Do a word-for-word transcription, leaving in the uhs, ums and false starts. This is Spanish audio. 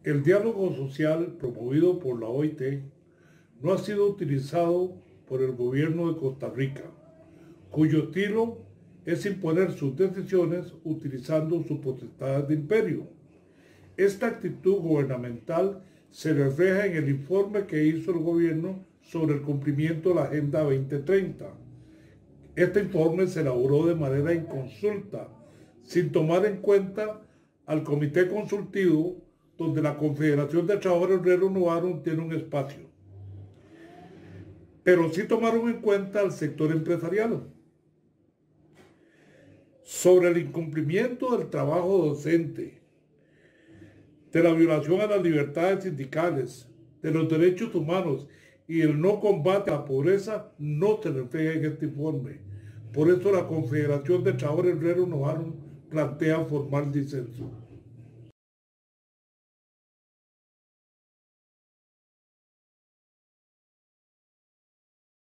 El diálogo social promovido por la O I T no ha sido utilizado por el gobierno de Costa Rica, cuyo estilo es imponer sus decisiones utilizando sus potestades de imperio. Esta actitud gubernamental se refleja en el informe que hizo el gobierno sobre el cumplimiento de la Agenda veinte treinta. Este informe se elaboró de manera inconsulta, sin tomar en cuenta al Comité Consultivo, donde la Confederación de Trabajadores Renovaron tiene un espacio. Pero sí tomaron en cuenta al sector empresarial. Sobre el incumplimiento del trabajo docente, de la violación a las libertades sindicales, de los derechos humanos y el no combate a la pobreza, no se refleja en este informe. Por eso la Confederación de Trabajadores Renovaron plantea formar disenso.